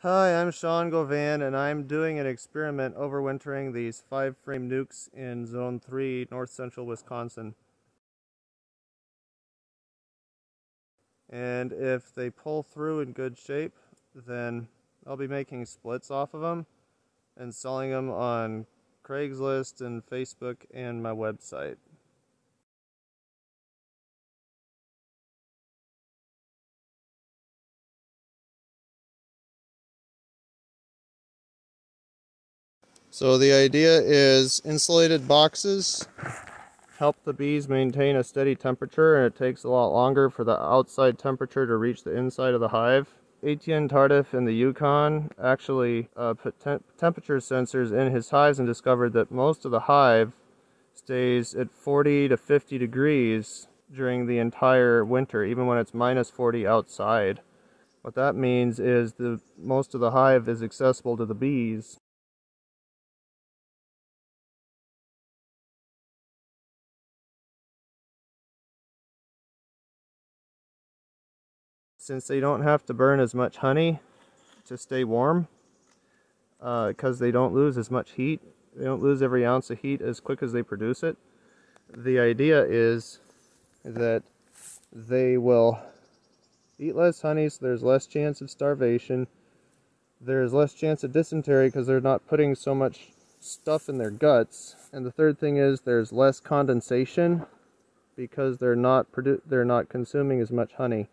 Hi, I'm Sean Govan, and I'm doing an experiment overwintering these 5-frame nucs in Zone 3, north central Wisconsin. And if they pull through in good shape, then I'll be making splits off of them and selling them on Craigslist and Facebook and my website. So the idea is insulated boxes help the bees maintain a steady temperature, and it takes a lot longer for the outside temperature to reach the inside of the hive. Etienne Tardif in the Yukon actually put temperature sensors in his hives and discovered that most of the hive stays at 40 to 50 degrees during the entire winter, even when it's minus 40 outside. What that means is most of the hive is accessible to the bees. Since they don't have to burn as much honey to stay warm, because they don't lose as much heat, they don't lose every ounce of heat as quick as they produce it. The idea is that they will eat less honey, so there's less chance of starvation. There's less chance of dysentery because they're not putting so much stuff in their guts. And the third thing is there's less condensation because they're not consuming as much honey.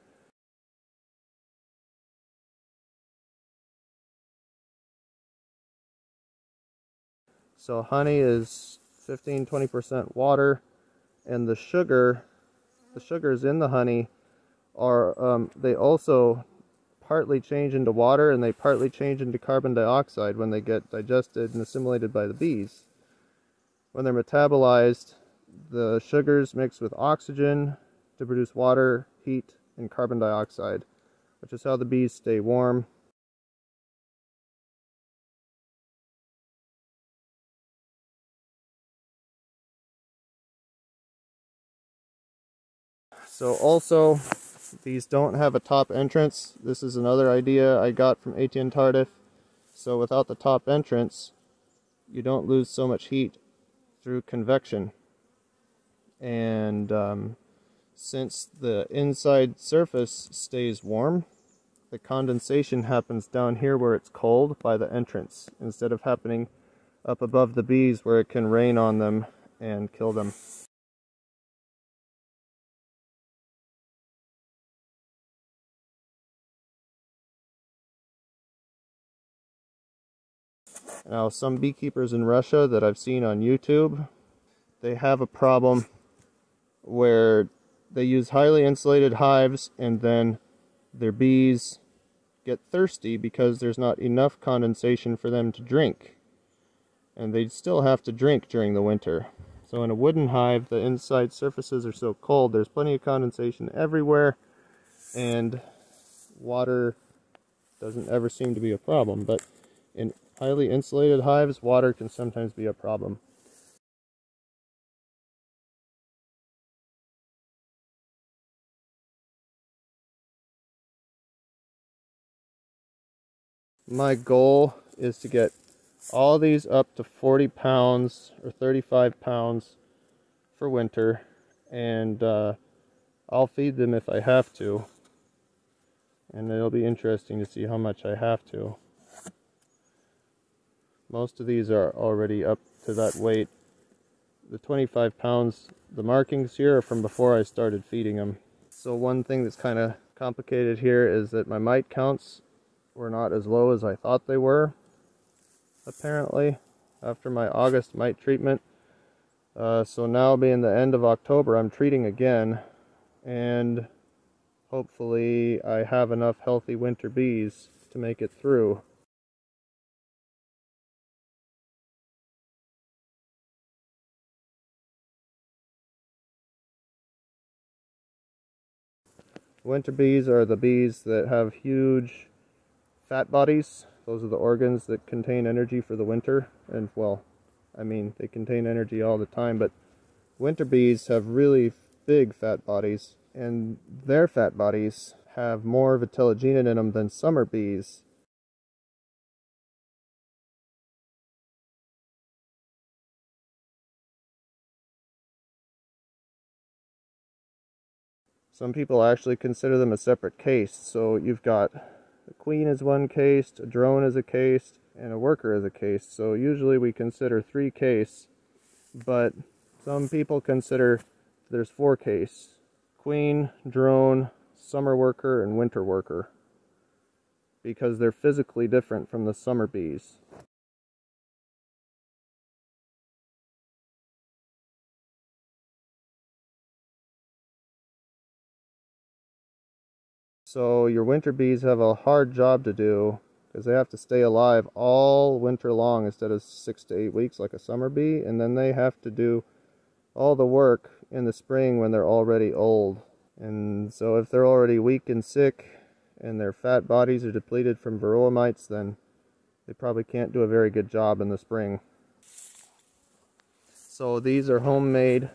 So honey is 15-20% water, and the sugars in the honey are they also partly change into water and they partly change into carbon dioxide when they get digested and assimilated by the bees. When they're metabolized, the sugars mix with oxygen to produce water, heat, and carbon dioxide, which is how the bees stay warm. So also, these don't have a top entrance. This is another idea I got from Etienne Tardif. So without the top entrance, you don't lose so much heat through convection. And since the inside surface stays warm, the condensation happens down here where it's cold by the entrance, instead of happening up above the bees where it can rain on them and kill them. Now, some beekeepers in Russia that I've seen on YouTube, they have a problem where they use highly insulated hives and then their bees get thirsty because there's not enough condensation for them to drink. And they still have to drink during the winter. So in a wooden hive, the inside surfaces are so cold, there's plenty of condensation everywhere, and water doesn't ever seem to be a problem. But in highly insulated hives, water can sometimes be a problem. My goal is to get all these up to 40 pounds or 35 pounds for winter, and I'll feed them if I have to, and it'll be interesting to see how much I have to. Most of these are already up to that weight. The 25 pounds, the markings here are from before I started feeding them. So one thing that's kind of complicated here is that my mite counts were not as low as I thought they were, apparently, after my August mite treatment. So now, being the end of October, I'm treating again, and hopefully I have enough healthy winter bees to make it through. Winter bees are the bees that have huge fat bodies. Those are the organs that contain energy for the winter. And, well, I mean, they contain energy all the time, but winter bees have really big fat bodies, and their fat bodies have more vitellogenin in them than summer bees. Some people actually consider them a separate case. So you've got a queen as one case, a drone as a case, and a worker as a case. So usually we consider 3 case, but some people consider there's 4 case. Queen, drone, summer worker, and winter worker, because they're physically different from the summer bees. So your winter bees have a hard job to do because they have to stay alive all winter long instead of 6 to 8 weeks like a summer bee, and then they have to do all the work in the spring when they're already old. And so if they're already weak and sick and their fat bodies are depleted from varroa mites, then they probably can't do a very good job in the spring. So these are homemade.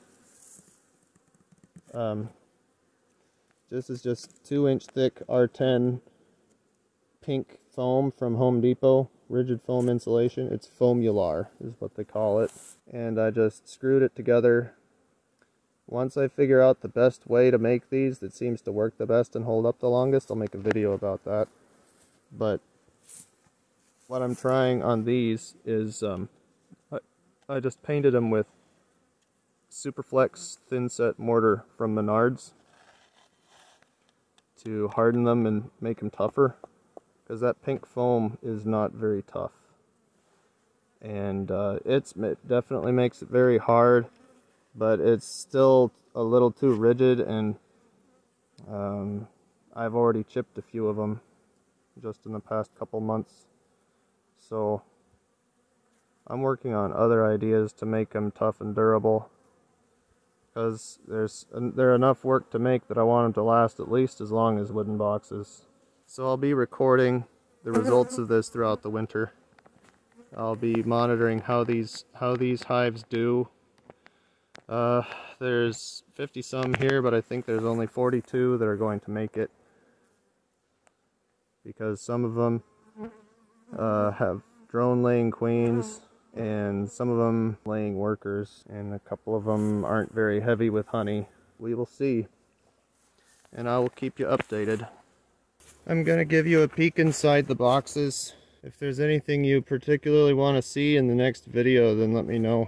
This is just 2-inch thick R10 pink foam from Home Depot, rigid foam insulation. It's foamular is what they call it. And I just screwed it together. Once I figure out the best way to make these that seems to work the best and hold up the longest, I'll make a video about that. But what I'm trying on these is I just painted them with Superflex thin set mortar from Menards to harden them and make them tougher, because that pink foam is not very tough, and it definitely makes it very hard, but it's still a little too rigid, and I've already chipped a few of them just in the past couple months, so I'm working on other ideas to make them tough and durable, because they're enough work to make that I want them to last at least as long as wooden boxes. So I'll be recording the results of this throughout the winter. I'll be monitoring how these hives do. There's 50 some here, but I think there's only 42 that are going to make it, because some of them have drone laying queens, and some of them laying workers, and a couple of them aren't very heavy with honey. We will see, and I will keep you updated. I'm going to give you a peek inside the boxes. If there's anything you particularly want to see in the next video, then let me know.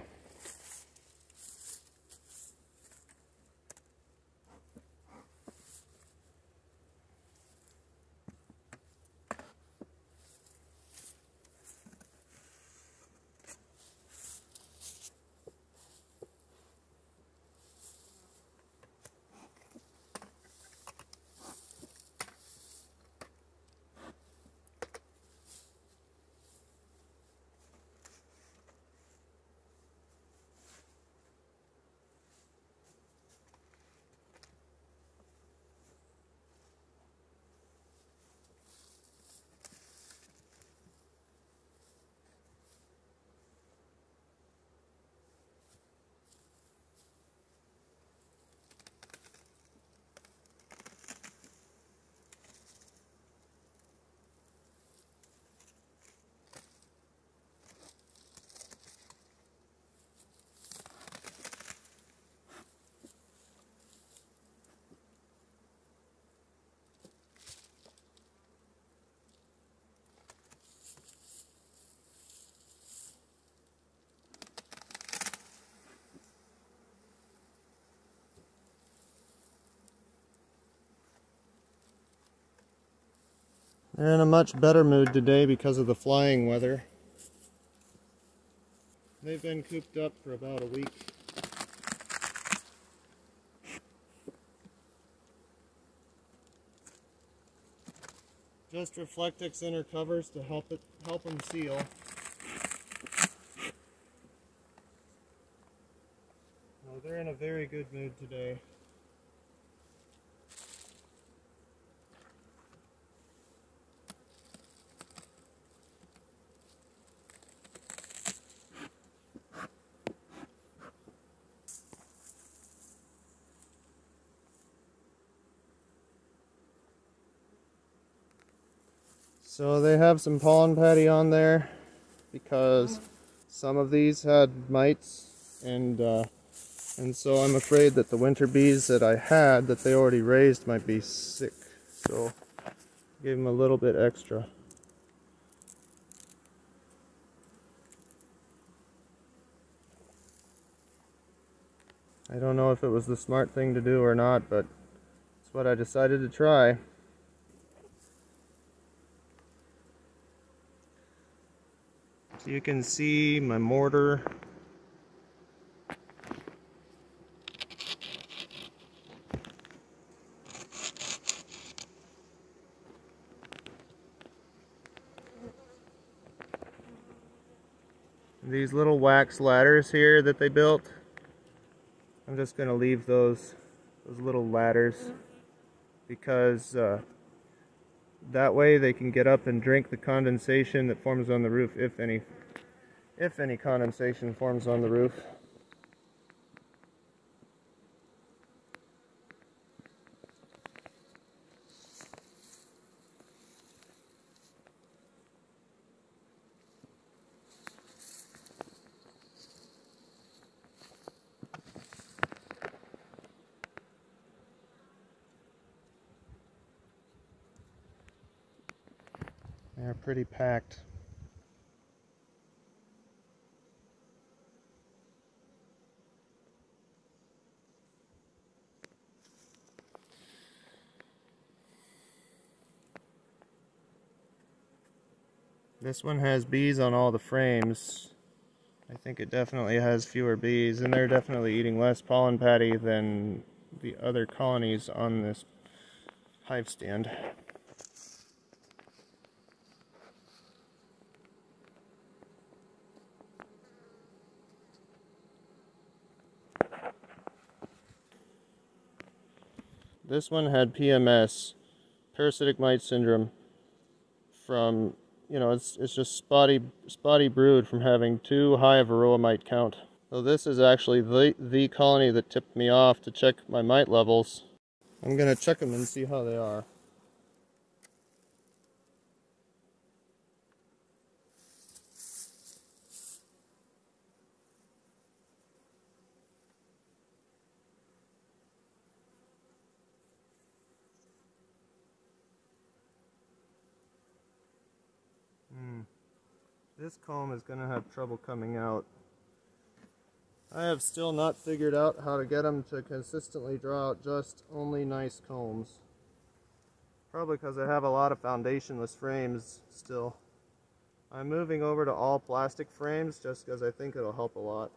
They're in a much better mood today because of the flying weather. They've been cooped up for about a week. Just Reflectix inner covers to help them seal. Well, they're in a very good mood today. So they have some pollen patty on there because some of these had mites, and And so I'm afraid that the winter bees that I had, that they already raised, might be sick. So I gave them a little bit extra. I don't know if it was the smart thing to do or not, but it's what I decided to try. So you can see my mortar. These little wax ladders here that they built, I'm just going to leave those little ladders because that way they can get up and drink the condensation that forms on the roof, if any condensation forms on the roof. They're pretty packed. This one has bees on all the frames. I think it definitely has fewer bees, and they're definitely eating less pollen patty than the other colonies on this hive stand. This one had PMS, parasitic mite syndrome, from, it's just spotty brood from having too high of a varroa mite count. So this is actually the colony that tipped me off to check my mite levels. I'm going to check them and see how they are. This comb is going to have trouble coming out. I have still not figured out how to get them to consistently draw out just only nice combs. Probably because I have a lot of foundationless frames still. I'm moving over to all plastic frames just because I think it'll help a lot.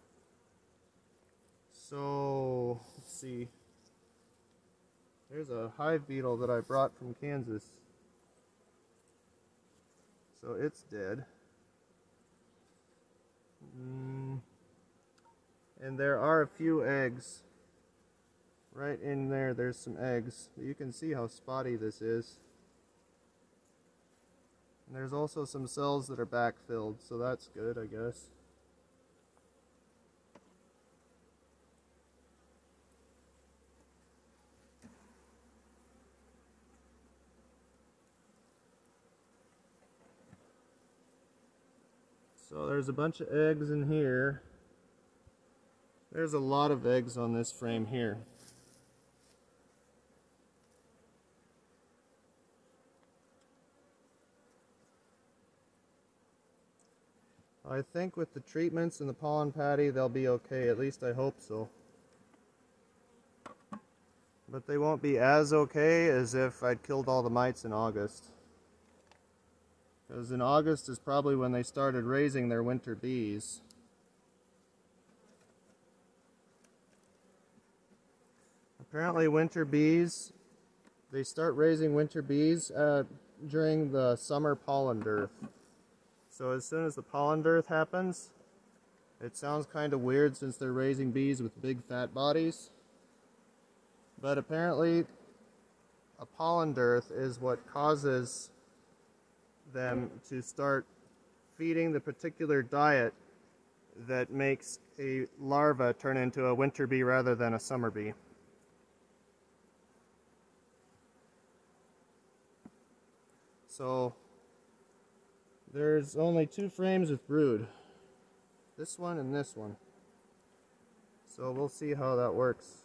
So, let's see. There's a hive beetle that I brought from Kansas. So it's dead. And there are a few eggs. Right in there, there's some eggs. You can see how spotty this is. And there's also some cells that are backfilled, so that's good, I guess. So there's a bunch of eggs in here. There's a lot of eggs on this frame here. I think with the treatments and the pollen patty, they'll be okay. At least I hope so. But they won't be as okay as if I'd killed all the mites in August. Because in August is probably when they started raising their winter bees. Apparently winter bees, they start raising winter bees during the summer pollen dearth. So as soon as the pollen dearth happens, it sounds kind of weird since they're raising bees with big fat bodies. But apparently a pollen dearth is what causes them to start feeding the particular diet that makes a larva turn into a winter bee rather than a summer bee. So there's only 2 frames with brood, this one and this one. So we'll see how that works.